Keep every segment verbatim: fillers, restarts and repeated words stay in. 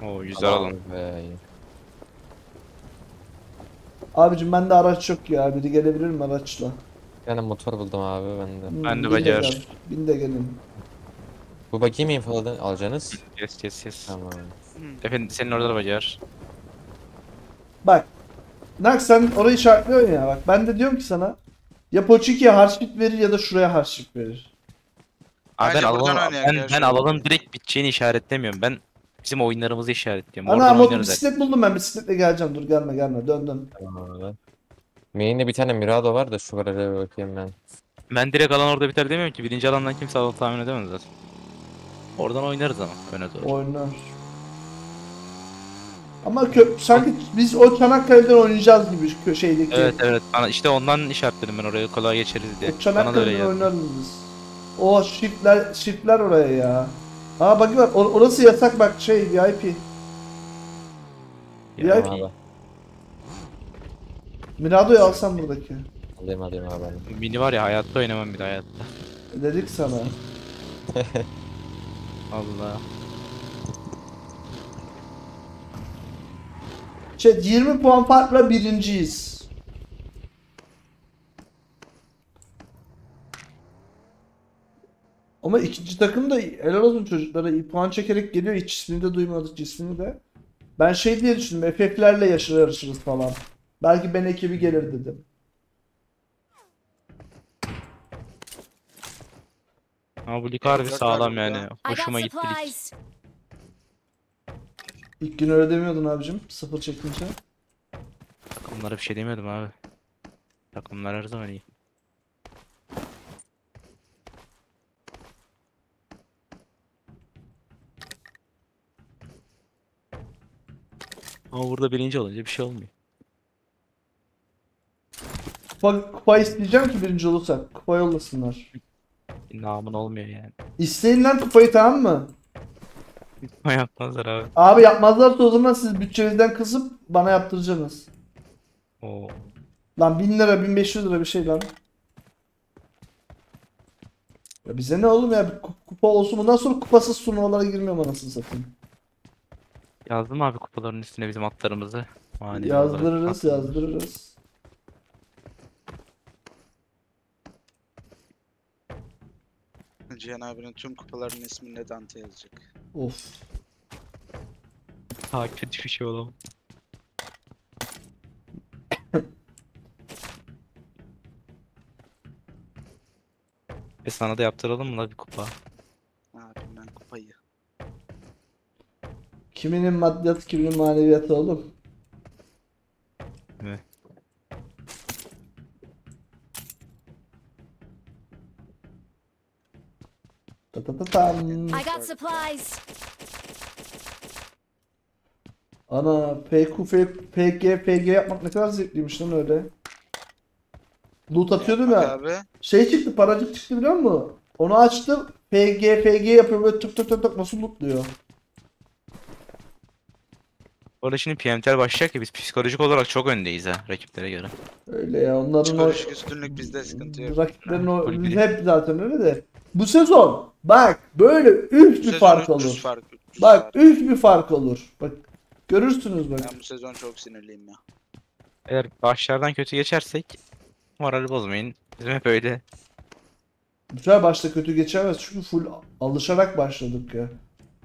Oo güzel Tamam alan. be. Abicim bende araç yok ya. Biri gelebilir mi araçla? Bir tane motor buldum abi ben de. Ben Hmm, de bin de Bacar. gel. Bin de gelin. Bu bakayım infoladın alacaksınız. Yes yes yes. Tamam. Efendim senin orada da Bacar. Bak. Nak sen orayı işaretliyorsun ya. Bak ben de diyorum ki sana. Ya Poçiki'ye harçlık verir ya da şuraya harçlık verir. Abi ben Bence buradan alalım, oynayak ben, ya ben şöyle. alalım direkt biteceğini işaretlemiyorum. Ben bizim oyunlarımızı işaretliyorum. Ana Oradan mod oynarız zaten. bisiklet buldum ben. Bisikletle geleceğim. Dur gelme gelme. Dön dön. Tamam abi. Main'de bir tane Mirado var da şu garaj'a bir bakayım ben. Ben direkt alan orada biter demiyorum ki. Birinci alandan kimse alan tahmin edemez zaten. Oradan oynarız ama öne doğru. Oynar. Ama kö sanki biz o Çanakkale'den oynayacağız gibi kö şeydeki. Evet evet. Bana işte ondan işaretledim ben oraya kolay geçeriz diye. O Bana da öyle Çanakkale'den geldi. oynarız biz. O shiftler, shiftler oraya ya. Aa bak bak or- orası yasak bak şey V I P. Ya, V I P. Tamam abi. Mirado'yu alsam buradaki. Alayım alayım abi. ben. mini var ya hayatta oynamam bir de hayatta. Dedik sana. Allah. Şey yirmi puan farkla birinciyiz. Ama ikinci takım da helal olsun çocuklara iyi puan çekerek geliyor. Hiç ismini de duymadık ismini de. Ben şey diye düşündüm. F F'lerle yaşar yarışırız falan. Belki ben ekibi gelir dedim. Ama bu lig harbi dört sağlam var yani. burada. I got Hoşuma gitti lig. supplies. İlk gün öyle demiyordun abicim. Sıfır çekince. Takımlara bir şey demiyordum abi. Takımlar her zaman iyi. Ama burada birinci olunca bir şey olmuyor. Kupa, kupa isteyeceğim ki birinci olursak. Kupa yollasınlar. Bir namın olmuyor yani. İsteyin lan kupayı tamam mı? Ama yapmazlar abi. Abi yapmazlarsa o zaman siz bütçenizden kısıp bana yaptıracaksınız. Oo. Lan bin lira bin beş yüz lira bir şey lan. Ya bize ne oğlum ya bir ku- kupa olsun bundan sonra kupasız turnuvalara girmiyorum anasını satayım. Yazdım abi kupaların üstüne bizim atlarımızı. Manevi Yazdırırız olarak. yazdırırız. Cihan abinin tüm kupalarının isminde Dante yazacak. Of. Daha kötü bir şey olamaz. E sana da yaptıralım mı la bir kupa? Ne yapayım ben kupayı. Kiminin maddiyatı kiminin maneviyatı oğlum. Evet. Ta ta ta tam. I got supplies. Ana P Q, P G, P G yapmak ne kadar zevkliymiş lan öyle. Loot atıyordum Yapmak ya. Abi. Şey çıktı paracık çıktı biliyor musun? Onu açtım. P G, P G yapıyor böyle tık tık tık tık nasıl lootluyor. Orada şimdi P M T L başlayacak ya biz psikolojik olarak çok öndeyiz ha rakiplere göre. Öyle ya onların o Psikolojik üstünlük bizde sıkıntı yok. rakiplerin o Full biz bir- hep zaten öyle de. Bu sezon bak böyle üf bir Sezon fark üç yüz olur. fark, üç yüz Bak fark. üf bir fark olur. Bak görürsünüz bak. Ben bu sezon çok sinirliyim ya. Eğer başlardan kötü geçersek morali bozmayın. Bizim hep öyle. Güzel başta kötü geçemez çünkü full alışarak başladık ya.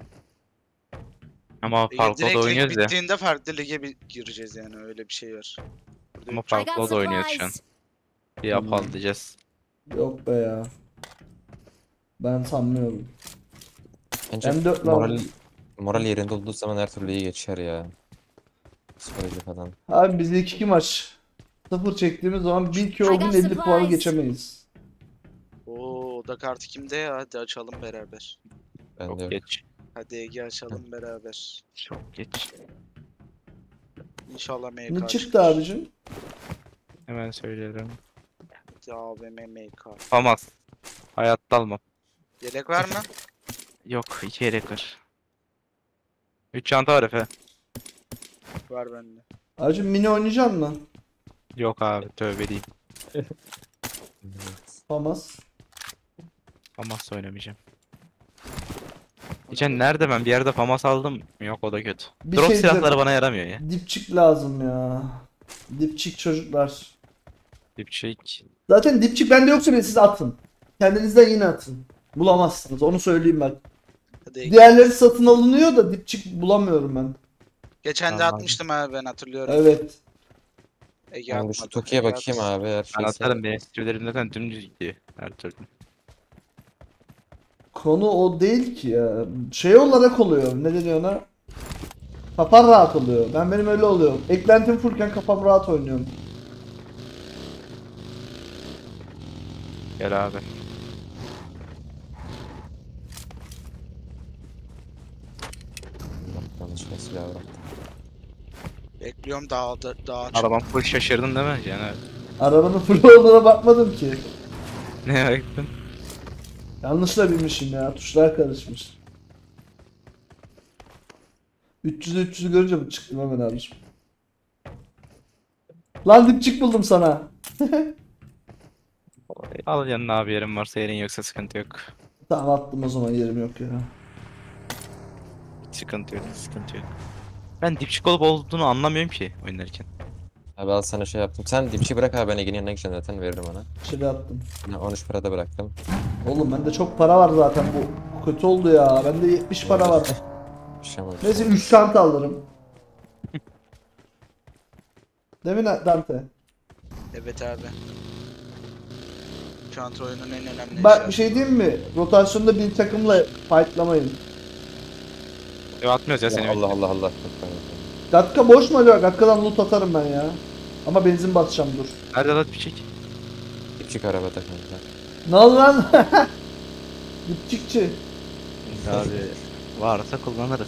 Ama Ege farklı da direkt lig oynuyoruz ya. bittiğinde farklı lige bir gireceğiz yani öyle bir şey var. Burada Ama I got farklı da oynuyoruz şu an. supplies. Bir yapalım diyeceğiz. Yok be ya. Ben sanmıyorum. Bence M dört moral, lazım. moral yerinde olduğu zaman her türlü iyi geçer ya. Psikoloji falan. Abi biz ilk iki maç sıfır çektiğimiz zaman bil ki o gün elli puanı geçemeyiz. Oo, oda kartı kimde ya? Hadi açalım beraber. Ben de Çok yok. geç. Hadi Ege açalım beraber. Çok geç. İnşallah M K Ne çıktı çıkar. abicim? Hemen söylerim. Hadi A V M M K. Almaz. Hayatta almam. Yelek var mı? Yok iki yelek var. Üç çanta var Efe. Var bende. Abicim mini oynayacak mı? Yok abi tövbe değil. Olmaz. Ama oynamayacağım. Geçen nerede ben bir yerde famas aldım. Yok o da kötü. Bir Drop şey silahları diyeceğim. bana yaramıyor ya. Dipçik lazım ya. Dipçik çocuklar. Dipçik. Zaten dipçik bende yoksa bile siz atın. Kendinizden yine atın. Bulamazsınız. Onu söyleyeyim ben. Hadi. Diğerleri satın alınıyor da dipçik bulamıyorum ben. Geçen de Tamam. atmıştım abi ben hatırlıyorum. Evet. Ege Ben bir şu atmadı. Toki'ye Ege bakayım atsın. abi her Ben şey. atarım benim sivrilerim zaten dümdüz gidiyor her türlü. Konu o değil ki ya. Şey olarak oluyor. Ne deniyor ona? Kafan rahat oluyor. Ben benim öyle oluyor. Eklentim fullken kafam rahat oynuyorum. Gel abi. Yanlışlıkla silah bıraktım. Bekliyorum dağda dağa çık. Arabam full şaşırdın değil mi? Yani Arabanın full olduğuna bakmadım ki. ne baktın? Yanlışla binmişim ya. Tuşlar karışmış. üç yüzü üç yüzü görünce mi çıktım hemen abiciğim. Lan dipçik buldum sana. Al yanına abi yerin varsa yerin yoksa sıkıntı yok. Tamam attım o zaman yerim yok ya. Hiç sıkıntı yok, sıkıntı yok. Ben dipçik olup olduğunu anlamıyorum ki oynarken. Abi al sana şey yaptım. Sen dipçi bırak abi ben Ege'nin yanına gideceğim zaten veririm ona. Şöyle yaptım. Yine on üç para da bıraktım. Oğlum bende çok para var zaten bu. Kötü oldu ya. Bende yetmiş para var. Bir şey olmamış. Neyse üç çanta alırım. Değil mi Dante? Evet abi. Çanta oyunun en önemli Bak işi. bir şey diyeyim mi? Rotasyonda bir takımla fightlamayın. Yok atmıyoruz ya seni. Allah Allah Allah. Gatka boş mu acaba? Gatka'dan loot atarım ben ya. Ama benzin basacağım dur. Nerede lan dipçik? Dipçik araba takımda. Ne oldu lan? Dipçikçi. Abi varsa kullanırız.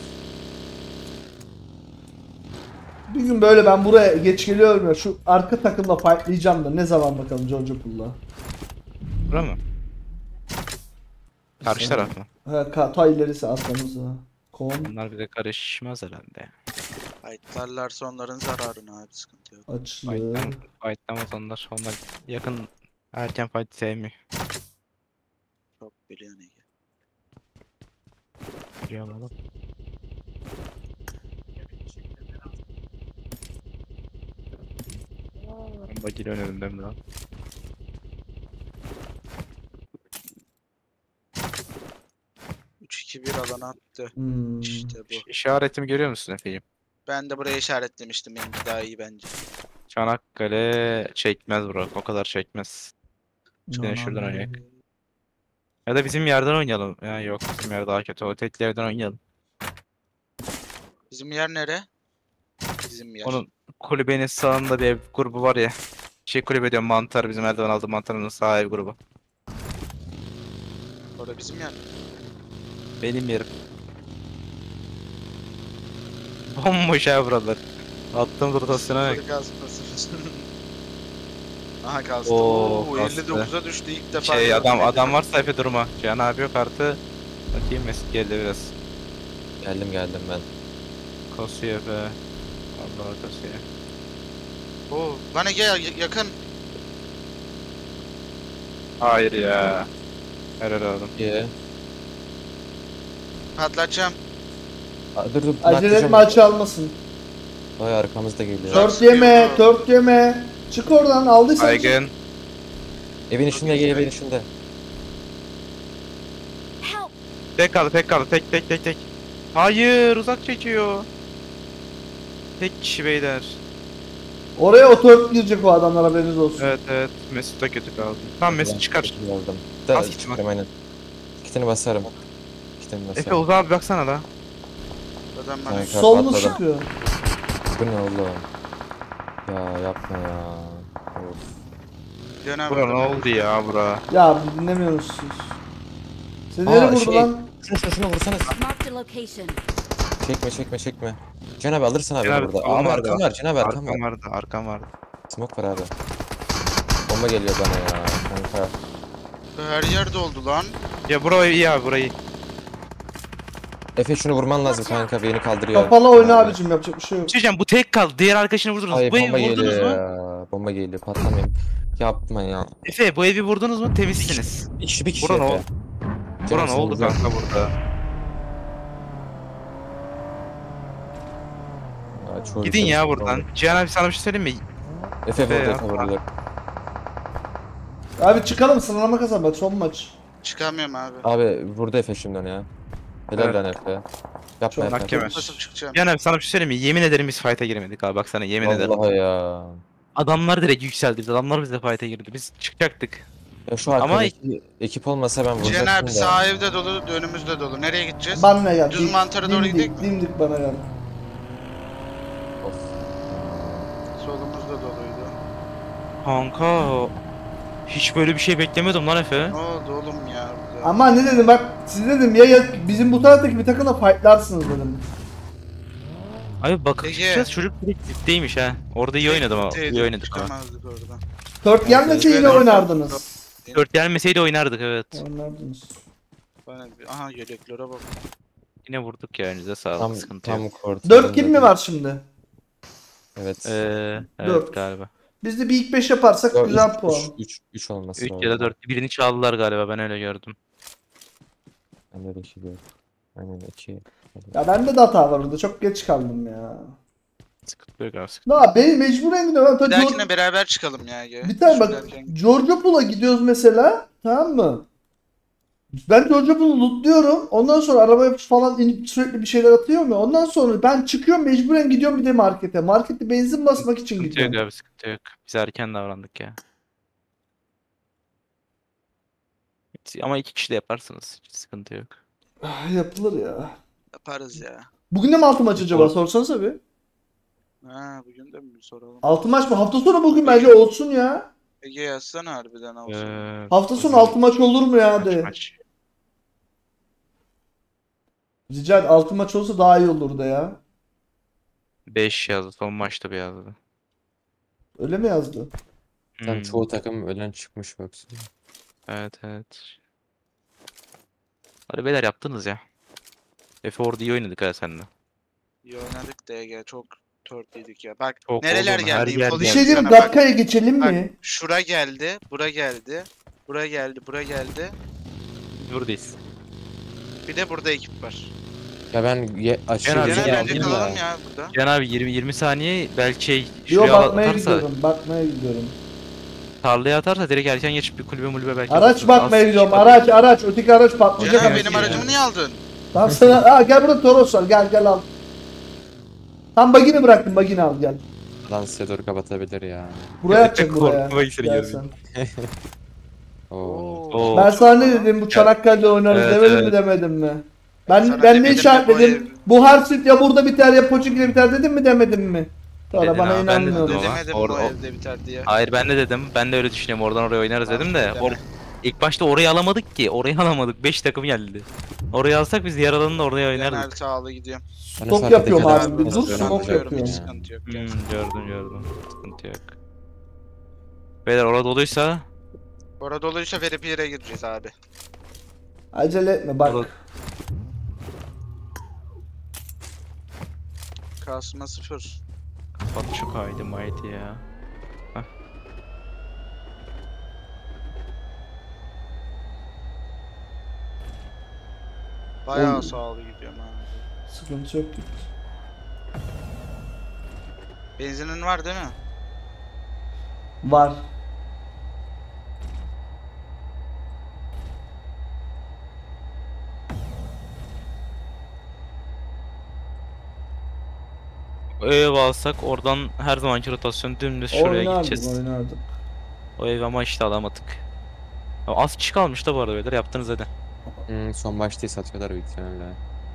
Bir gün böyle ben buraya geç geliyorum ya. Şu arka takımla fightlayacağım da ne zaman bakalım Jojo Pool'la. Bura mı? Karşı taraf mı? Ha, ka- ta ilerisi arkamızda. Kon Bunlar bize karışmaz herhalde. Fightlarlarsa onların zararına abi sıkıntı yok. açlı. Fight'tan, fight'lamaz onlar. Onlar yakın erken fight sevmiyor. Çok biliyorsun Ege. Biliyor oğlum. Bakil önümden mi lan? üç iki bir alana attı. Hmm. İşte bu. İş- İşaretimi görüyor musun efendim? Ben de buraya işaretlemiştim. Benimki daha iyi bence. Çanakkale çekmez bro. O kadar çekmez. İşte şuradan oynayalım. Ya da bizim yerden oynayalım. Ya yok bizim yer daha kötü. O tekli evden oynayalım. Bizim yer nere? Bizim yer. Onun kulübenin sağında bir ev grubu var ya. Şey kulübe diyorum mantar bizim Erdoğan aldı mantarının sağ ev grubu. Orada bizim yer. Benim yerim. Bomboş ya buralar. Attığım rotasyona bak. Sıfır kasmasın. Aha kastı. Oo, Oo, kastı. elli dokuza düştü ilk defa. Şey gördüm adam elli adam dokuz. varsa Efe durma. Cihan abi yok artı. Bakayım Mesut geldi biraz. Geldim geldim ben. Kasıyor Efe. Allah kasıyor. Oo, lan Ege ya- yakın. Hayır ya. Helal oğlum. İyi. Patlatacağım. Aa, dur dur. Acele naklayacağım. etme açı almasın. Vay arkamızda geliyor. Dört Tört yeme, sıkıyor. tört yeme. Çık oradan aldıysan çık. Baygın. Evin içinde Ege evin içinde. Help! Tek kaldı tek kaldı tek tek tek tek. Hayır uzak çekiyor. Tek kişi beyler. Oraya o tört girecek o adamlar haberiniz olsun. Evet evet Mesut da kötü kaldı. Tamam Mesut çıkar. Aldım. Da Bas git, çıkarım aynen. Kitini basarım. Kitini basarım. Efe uzağa bir baksana da. Adam bana Kanka. Sol mu atladım. sıkıyor? Bu ne oğlum? Ya yapma ya. Of. Dönem. Bura ne oldu ya bura? Ya dinlemiyorsunuz siz. Seni Aa, nereye vurdu şey- lan? Şunu şunu şunu vursana. Marked a location. Çekme çekme çekme. Can abi alırsın abi Can abi, burada. solum Abi vardı. arkam var Can abi arkam Arkam var. vardı arkam vardı. Smoke var abi. Bomba geliyor bana ya kanka. Her yer doldu lan. Ya burayı iyi abi burayı. Efe şunu vurman lazım kanka beni kaldırıyor. Kapalı oyna abicim yapacak bir şey yok. Diyeceğim bu tek kaldı. Diğer arkadaşını vurdunuz. Ay Bu evi bomba vurdunuz geliyor mu? ya. Bomba geliyor patlamayayım. Yapma ya. Efe bu evi vurdunuz mu? Temizsiniz. Bir kişi bir kişi Bura ne Efe. oldu? Can Bura ne abi, oldu sen kanka burada? çoğu Gidin ülkede ya sorun buradan. oldu. Cihan abi sana bir şey söyleyeyim mi? Efe Efe burada, ya. Efe burada. Abi çıkalım, sınırlama kazanmak son maç. Çıkamıyorum abi. Abi burada Efe şimdiden ya. Helal Evet. lan Efe. Yapma Çok Efe. mahkeme. Nasıl çıkacağım? Cihan abi sana bir şey söyleyeyim mi? Yemin ederim biz fight'a girmedik abi, bak sana yemin ederim. Vallahi ya. Adamlar direkt yükseldi biz. Adamlar bizle fight'a girdi. Biz çıkacaktık. Ya şu Ama- arkadaki ekip olmasa ben Cihan vuracaktım abi da. sağ evde dolu, önümüzde dolu. Nereye gideceğiz? Bana gel. Düz dik- mantara doğru dimdik, gidelim mi? Dimdik bana gel. Of. Solumuzda doluydu. Kanka hiç böyle bir şey beklemiyordum lan Efe. Ne oldu oğlum ya burada? Ama ne dedim bak, siz dedim ya, ya bizim bu taraftaki bir takımla fightlarsınız dedim. Abi bakıp Ege. çıkacağız, çocuk direkt dipteymiş ha. Orada iyi oynadım ama. Bittiydi, İyi oynadık ama. Çıkamazdık oradan. Dört gelmese yine Böyle- oynardınız. Dört gelmeseydi oynardık evet. Oynardınız. Bana bir- Aha yeleklere bak. Yine vurduk ya, önünüze sağlık, Tam, sıkıntı tam yok. kort. Dört kill mi var şimdi? Evet. Ee, evet Dört. galiba. Biz de bir ilk beş yaparsak Yo, güzel üç, puan. üç, üç, üç olması üç lazım. ya da dört. Birini çaldılar galiba, ben öyle gördüm. Bende de iki gördüm. Aynen iki. Ya bende de hata var orada, çok geç kaldım ya. Sıkıntı yok abi, sıkıntı. Ya beni mecburen gidiyorum. Bir Tabii dahakine beraber çıkalım ya. Ege. bir tane Şu bak, derken- Georgia Pool'a gidiyoruz mesela, tamam mı? Ben Georgia Pool'u lootluyorum. Ondan sonra arabaya falan inip sürekli bir şeyler atıyor mu? Ondan sonra ben çıkıyorum, mecburen gidiyorum bir de markete. Markette benzin basmak için Sıkıntı yok gidiyorum. abi, sıkıntı yok. Biz erken davrandık ya. Ama iki kişi de yaparsınız. Hiç sıkıntı yok. Ah, yapılır ya. Yaparız ya. Bugün de mi altı maç acaba? Sorsanıza bir. Ha bugün de mi bir soralım? altı maç mı? Hafta sonu bugün bence olsun ya. Ege yazsana harbiden olsun. Ee, Hafta sonu altı maç olur mu ya maç, de. maç. Rica et, altı maç olsa daha iyi olurdu ya. beş yazdı. Son maçta bir yazdı. Öyle mi yazdı? Tam Hmm, çoğu takım ölen çıkmış baksana. Evet evet. Hadi beyler, yaptınız ya. Efe orada iyi oynadık ha seninle. İyi oynadık da Ege çok törtlüydük ya. Bak Çok nereler oğlum, her geldi yer infolu Bir geldi. şey diyeyim mi? sana bak. Dakikaya geçelim Bak mi? şura geldi, bura geldi, bura geldi, bura geldi. Buradayız. Bir de burada ekip var. Ya ben ye aşırı Genel- bir Genel şey bence aldım kalalım da. ya burada. Can abi yirmi yirmi saniye belki şey Yo, şuraya bakmaya atarsa, gidiyorum. Bakmaya gidiyorum. tarlaya atarsa direkt erken geçip bir kulübe mulübe belki Araç alırsınız. bakmaya Az gidiyorum. kişi Araç araç. Öteki araç patlayacak. Cihan ama. benim aracımı niye aldın? Tamam sana. Aa, gel burada Toros var. Gel gel al. Tam bagini bıraktım. Bagini al gel. Lan size doğru kapatabilir ya. Buraya atacak buraya. Korkma ikisini Gel girdim. sen. Oo. Oo. Ben sana ne dedim? Bu Çanakkale'de oynarız Evet, demedim mi evet. demedim mi? Ben Sana ben ne demedim mi bu işaretledim? ev- Bu Harsit ya burada biter ya Pochinki'de biter dedim mi demedim mi? Sonra Dedin bana abi, ben de inanmıyorum. dedim ama. Demedim Orada- bu evde biter diye. Hayır ben de dedim. Ben de öyle düşünüyorum. Oradan oraya oynarız dedim de. Deme. Or ilk başta orayı alamadık ki. Orayı alamadık. beş takım geldi. Orayı alsak biz diğer alanında oraya Genel oynardık. sağlı gidiyorum. Bana Stok şu yapıyorum arkadaki abi. adam Dur, biraz smoke önemli yapıyorum. Hiç ya. sıkıntı yok. Hmm, gel. gördüm gördüm. Sıkıntı yok. Beyler orada doluysa Orada doluysa verip yere gireceğiz abi. Acele etme bak. Orada- Kasma sıfır. kapat şu kaydı maydı ya. Bayağı Oy. sağlı gidiyorum abi. Sıkıntı yok. Benzinin var değil mi? Var. O ev alsak oradan her zamanki rotasyon dümdüz şuraya Oynardık gideceğiz. oynardık. O ev ama işte alamadık. Ya az kişi kalmış da bu arada beyler, yaptınız hadi. Hmm, son başta satıyorlar büyük ihtimalle.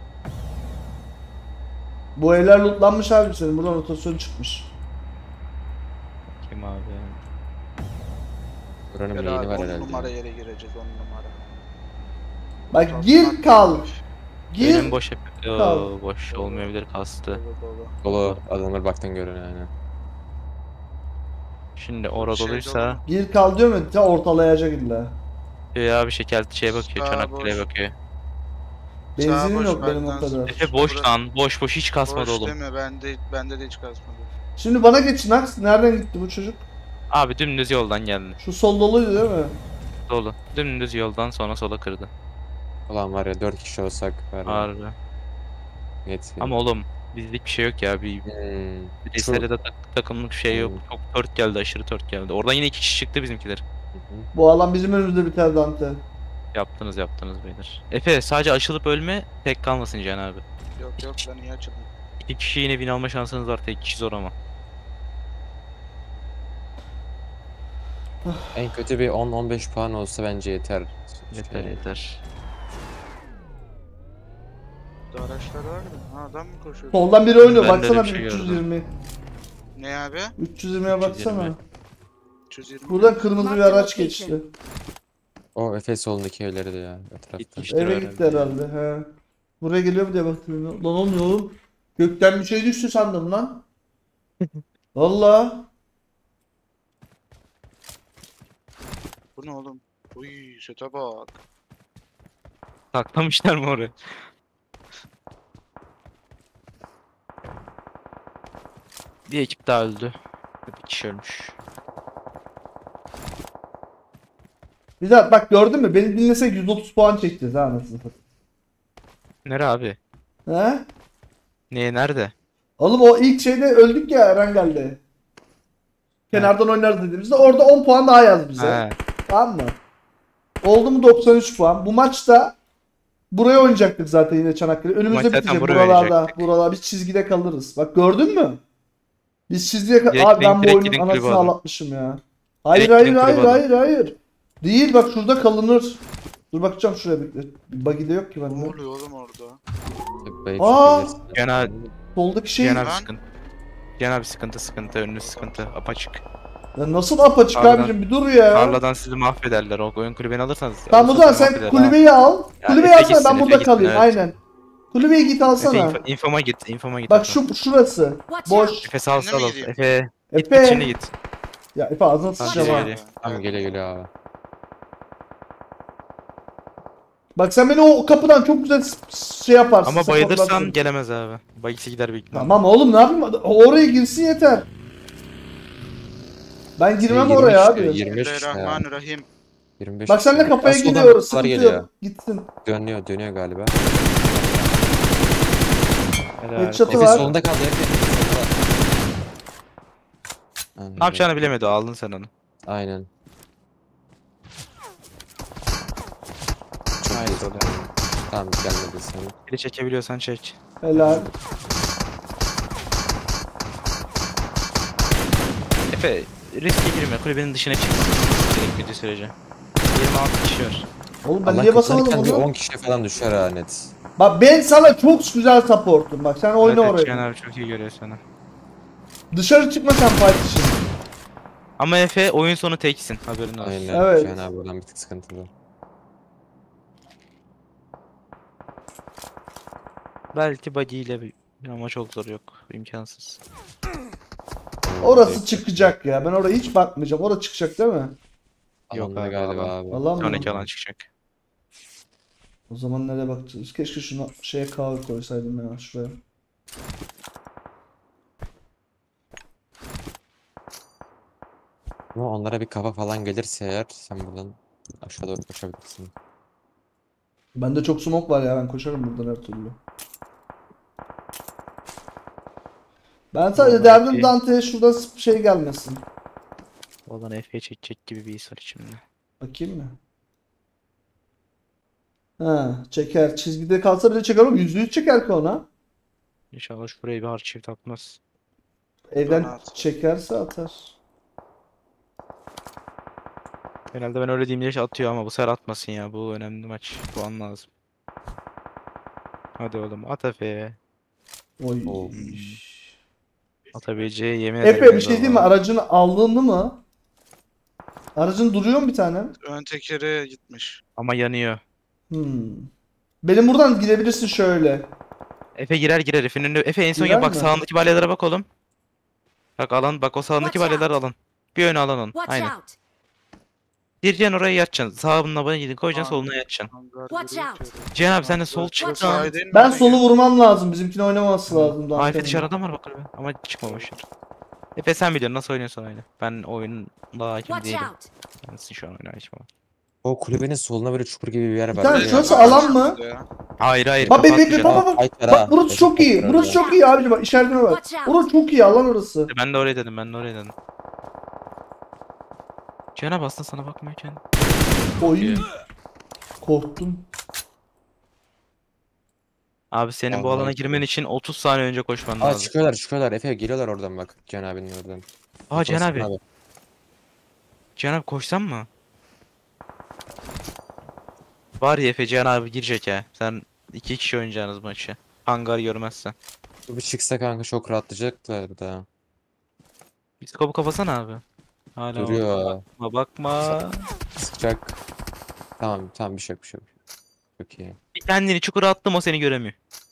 Bu evler lootlanmış abi senin. Buradan rotasyon çıkmış. Kim abi? Buranın Gel yayını abi var on herhalde. numara yere gireceğiz on numara. Bak gir kal. Gir. Önüm boş hep. Yo, Kal. boş olmayabilir, kastı. Dolu dolu. Dolu adamlar baktan görüyor yani. Şimdi orada Şey doluysa dolu. Gir kal diyor mu? Ta ortalayacak illa. ya abi şekerli şeye bakıyor, Sağ Çanakkale'ye boş. bakıyor. Benzinim boş, yok benim o benden kadar. Efe boş Burası- lan, boş boş hiç kasmadı Boş oğlum. değil mi? Bende, bende de hiç kasmadı. Şimdi bana geçin Aks. Nereden gitti bu çocuk? Abi dümdüz yoldan geldi. Şu sol doluydu değil mi? Dolu. Dümdüz yoldan sonra sola kırdı. Ulan var ya dört kişi olsak var ya. Harbi. Yetmiyor. Ama oğlum bizlik bir şey yok ya. Bir Hmm. bir Şu- de tak, takımlık şey yok. Hmm. Çok tört geldi, aşırı tört geldi. Oradan yine iki kişi çıktı bizimkiler. Hı hı. Bu alan bizim önümüzde biter Dante. Yaptınız yaptınız beyler. Efe sadece açılıp ölme, tek kalmasın Can abi. Yok yok ben iyi açıldım. İki kişi yine win alma şansınız var, tek kişi zor ama. En kötü bir on on beş puan olsa bence yeter. Yeter Şey, yeter. Burada araçlar vardı. Ha adam mı koşuyor? Soldan biri oynuyor. Ben de öyle Baksana bir bir şey üç yüz gördüm. yirmi. Ne abi? üç yüz yirmiye baksana. üç yüz yirmi. Buradan kırmızı bir Mark the araç location. geçti. O Efes solundaki evleri de ya. Etrafta. Gitmiştir Eve herhalde. gitti herhalde. He. Buraya geliyor mu diye baktım. Lan olmuyor oğlum. Gökten bir şey düştü sandım lan. Valla. Bu ne oğlum? Uy sete bak. Saklamışlar mı oraya? Bir ekip daha öldü. Bir kişi ölmüş. Bir daha bak gördün mü? Beni dinlesek yüz otuz puan çekeceğiz ha anasını satayım. Nere abi? He? Neye nerede? Oğlum o ilk şeyde öldük ya Erengel'de. Kenardan oynarız dediğimizde orada on puan daha yaz bize. He. Tamam mı? Oldu mu doksan üç puan. Bu maçta buraya oynayacaktık zaten yine Çanakkale. Önümüzde maç zaten bitecek buraya buralarda. oynayacaktık. Buralar biz çizgide kalırız. Bak gördün mü? Biz çizgiye kal- Direkt Abi ben link, bu direkt oyunun link anasını kulübü alın. ağlatmışım ya. Hayır Direkt hayır link hayır kulübü alın. hayır hayır. Değil bak şurada kalınır. Dur bakacağım şuraya bir. Buggy de yok ki Ne bende. oluyor oğlum orada? Bayıp Aa! çekebilirsin. Genel- Soldaki şey. Cihan abi Lan. sıkıntı. Cihan abi sıkıntı sıkıntı, önünüz sıkıntı, apaçık. Ya nasıl apaçık Tarladan- abicim bir dur ya. Tarladan sizi mahvederler, o oyun kulübeni alırsanız. Tamam o zaman alırsanız sen mahvederler kulübeyi al. Ya, Kulübeyi Efe alsana gitsin, ben Efe burada gitsin, kalayım evet. aynen. Kulübeyi git ha. Efe alsana. info, infoma git, infoma git. Bak Efe. şu şurası. Watch Boş. out! Efe sağ Şimdi sağ mi ol. gideyim? Efe git Efe. git şimdi git. Ya Efe ağzına Hadi sıçacağım ha. geri. Tamam gele gele abi. Bak sen beni o kapıdan çok güzel s- şey yaparsın. Ama supportlarsın. bayılırsan gelemez abi. Bayısı gider büyük ihtimalle. Tamam oğlum ne yapayım? Oraya girsin yeter. Ben girmem Şey, oraya yirmi üç abi. diyor, yirmi beş işte ya. Bismillahirrahmanirrahim. yirmi beş Bak sen de diyor. kafaya Aa, soldan gidiyor. kapılar Sıkıntı geliyor. yok. Gitsin. Dönüyor dönüyor galiba. Helal. Headshot Efe var. solunda kaldı Efe. Solunda. Ne yapacağını bilemedi, aldın sen onu. Aynen. Hayır oluyor. Tamam gelmedi sen. Biri çekebiliyorsan çek. Helal. Efe riske girme, kulübenin dışına çık. Gerekmediği sürece. yirmi altı kişi var. Oğlum ben Allah niye basamadım kazanırken bir onu? on kişi falan düşer ha net. Bak ben sana çok güzel supportum. Bak sen oyna Evet, Cihan oraya. abi çok iyi görüyor sana. Dışarı çıkma sen fight için. Ama Efe oyun sonu teksin, haberin olsun. Aynen. Evet. Cihan abi oradan bir tık sıkıntılı. Belki buggy ile bir ama çok zor, yok. İmkansız. Orası çıkacak ya. Ben oraya hiç bakmayacağım. Orası çıkacak değil mi? Yok Alanda abi, galiba alan. abi. Allah mı? Sonraki alan çıkacak. O zaman nereye bakacağız? Keşke şunu şeye cover koysaydım ya şuraya. Ama onlara bir kafa falan gelirse eğer sen buradan aşağı doğru koşabilirsin. Bende çok smoke var ya ben koşarım buradan her türlü. Ben sadece Vallahi derdim iyi. Dante'ye şuradan şey gelmesin. Olan Efe'ye çekecek gibi bir his var içimde. Bakayım mı? Ha, çeker. Çizgide kalsa bile çeker oğlum. Yüzde yüz çeker ki ona. İnşallah şuraya bir hard shift atmaz. Evden Bana at. çekerse atar. Genelde ben öyle diyeyim diye atıyor ama bu sefer atmasın ya. Bu önemli maç. Puan lazım. Hadi oğlum at Efe'ye. Oy. Oo. Atabileceği yemin ederim. Efe bir şey diyeyim mi? Allah. Aracını aldığını mı? Aracın duruyor mu bir tane? Ön tekeri gitmiş. Ama yanıyor. Hmm. Benim buradan gidebilirsin şöyle. Efe girer girer Efe'nin önüne. Efe en son Girer ya bak mi? sağındaki balyalara bak oğlum. Bak alan bak o sağındaki Watch out. balyaları alın. Bir öne alan onu. Watch Aynen. out! Gireceksin oraya yatacaksın. Sağına bana gidin koyacaksın, Aa. soluna yatacaksın. Hangar Watch giriyor out. içeri. Cihan abi sen de sol Burası çık Watch lan. out. sağ değil mi? Ben Bana solu gel. vurmam lazım. Bizimkini oynaması lazım Aa Dante'nin. Efe dışarı adam var bak kulübe. Ama çıkmamışlar. Efe sen biliyorsun nasıl oynuyorsun oyunu. Ben oyunla hakim Watch değilim. out! Ben şu an oynayışım. O kulübenin soluna böyle çukur gibi bir yer var. tane Oraya- şurası Bana alan mı? ya. Hayır hayır. Bak bek bek bek kapatmayacaksın. bak bak. Fight var Bak ha. burası çok iyi. Fight var Burası ya. çok iyi abici bak işaretime bak. Watch out. Burası çok iyi alan orası. Ben de oraya dedim ben de oraya dedim. Cihan bastın sana bakmıyorken. Oy. iyi. Korktum. Abi senin bu Vallahi alana çok girmen için otuz saniye önce koşman Aa lazım. çıkıyorlar çıkıyorlar. Efe geliyorlar oradan bak. Can abinin oradan. Aa Cihan Basın abi. Cihan abi koşsan mı? Var ya Efe Cihan abi girecek ha. Sen iki kişi oynayacaksınız maçı. Hangar görmezsen. Bu bir çıksa kanka çok rahatlayacaklar da. Bir skopu kapasana abi. Hala Duruyor. orada. Bakma bakma. Sıkacak. Tamam tamam bir şey yok bir şey yok. Çok iyi. Bir kendini çukura attım o seni göremiyor.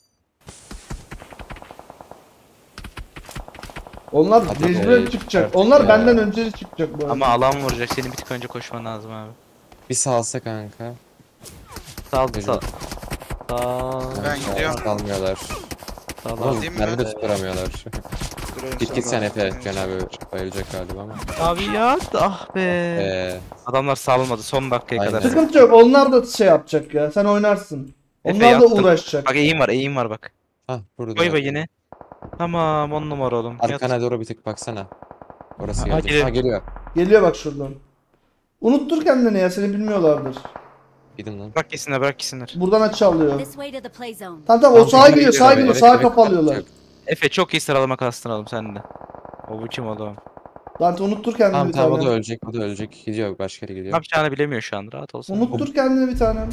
Onlar Hadi mecburen be, çıkacak. artık Onlar ya. benden önce çıkacak bu arada. Ama alan vuracak. Senin bir tık önce koşman lazım abi. Bir salsa kanka. Sal Mecbur. sal. Sal. Ben Kanka, gidiyorum. Salmıyorlar. Sal Oğlum abi. Atayım mı? mermi de tutturamıyorlar. Duruyorum Git git sonra. sen Efe. Can abi bayılacak galiba ama. Abi ya ah be. Eee. Adamlar salmadı son dakikaya Aynen. kadar. Sıkıntı yok. Onlar da şey yapacak ya. Sen oynarsın. Efe Onlar da yaptın. uğraşacak. Bak eğim var eğim var bak. Hah burada. Koy be yine. Tamam on numara oğlum. Yat. Arkana doğru bir tık baksana. Orası Ha, gelecek. geliyor. Ha geliyor. Geliyor bak şuradan. Unuttur kendini ya. Seni bilmiyorlardır. Gidin lan. Bırak gitsinler bırak gitsinler. Buradan açı alıyor. This way to the play zone. Tamam tamam o Tamam, sağa tamam, gidiyor. geliyor Sağa abi. gidiyor. Evet, Sağa evet, kapalıyorlar. evet. Efe çok iyi sıralama kastın oğlum sen de. O bu kim oğlum? Dante unuttur kendini Tamam bir tamam o da tane. ölecek. O da ölecek. Gidiyor başka yere Ne gidiyor. yapacağını bilemiyor şu an rahat olsun. Unuttur kendini bir tane.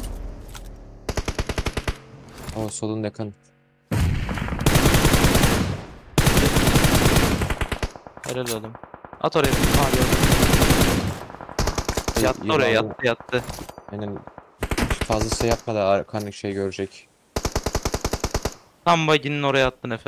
O solun yakın. Helal oğlum. At oraya. Aa, gördüm. Şey, Yattı iyi oraya bağlı. yattı yattı. Aynen. Fazla şey yapma da arkandaki şey görecek. Tam baginin oraya attın Efe.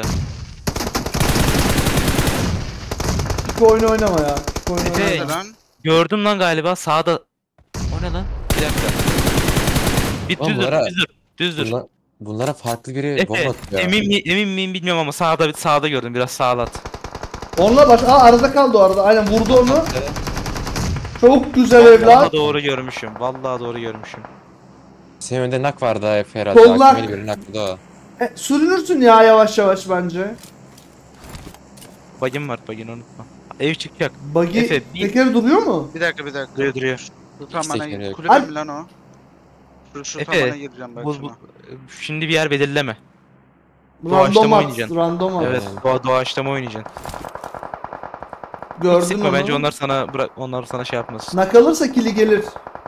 İki oyunu oynama ya. İki oyunu Efe. oynama. Nerede lan? Gördüm lan galiba sağda. O ne lan? Bir dakika. Bir Oğlum düzdür bunlara- düzdür. Düzdür. Bunlar, bunlara farklı biri bomba Efe atıyor. emin, mi- emin miyim bilmiyorum ama sağda sağda gördüm biraz sağlat. Onunla baş... Aa arada kaldı o arada. Aynen vurdu onu. Çok güzel Vallahi evlat. doğru görmüşüm. Vallahi doğru görmüşüm. Senin önünde nak vardı ha Efe herhalde. Kollar. Hakimeli bir nak da o. E, sürünürsün ya yavaş yavaş bence. Bagin var bagin unutma. Ev çıkacak. Buggy Efe, bir- tekeri duruyor mu? Bir dakika bir dakika. Duruyor duruyor. Şu tamana tekeri yok. kulübe Abi- mi lan o? Şu, şu Efe, tamana gireceğim bak Bu, şuna. bu, şimdi bir yer belirleme. Random Doğaçlama at. oynayacaksın. Random at. Evet, Aynen. doğa doğaçlama oynayacaksın. Hiç Gördün sıkma onu. bence onlar sana bırak onlar sana şey yapmasın. Nak alırsa kili gelir.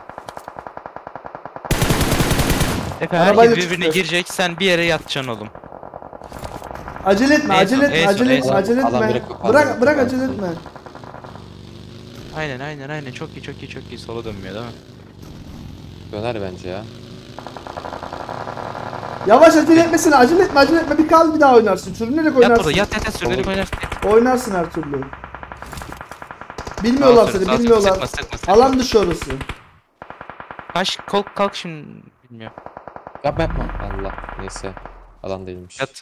Efe Arabayla herkes birbirine çıkacak. girecek sen bir yere yatacaksın oğlum. Acele etme, En acele son, etme, en son, acele en etme, son. acele Adam etme. direkt kapandı, Bırak, direkt bırak kapandı. acele etme. Aynen aynen aynen çok iyi çok iyi çok iyi sola dönmüyor değil mi? Döner bence ya. Yavaş acele etmesine, acele etme, acele etme. Bir kal bir daha oynarsın. Sürünerek Yat oynarsın. burada yat yat yat sürünerek Olur. oynarsın. Oynarsın her türlü. Bilmiyorlar Sağ sür, seni, sağ sür, bilmiyorlar. Sıkma sıkma sıkma. Alan dışı orası. Kaç kalk kalk şimdi bilmiyorum. Yapma yapma. Allah. Neyse. Alan değilmiş. Yat.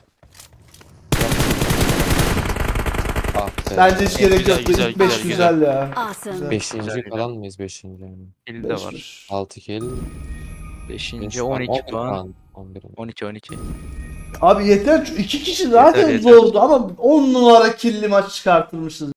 Ah be. Bence hiç gerek güzel, yok. güzel, İlk beş güzel, güzel ya. Awesome. Güzel. Beşinci Güzel, falan mıyız? Beşinci yani. Kill de Beş, var. beş. Altı kill. beşinci on iki puan. on bir. on iki on iki. Abi yeter. İki kişi zaten yeter. zordu ama on numara killi maç çıkartılmışız.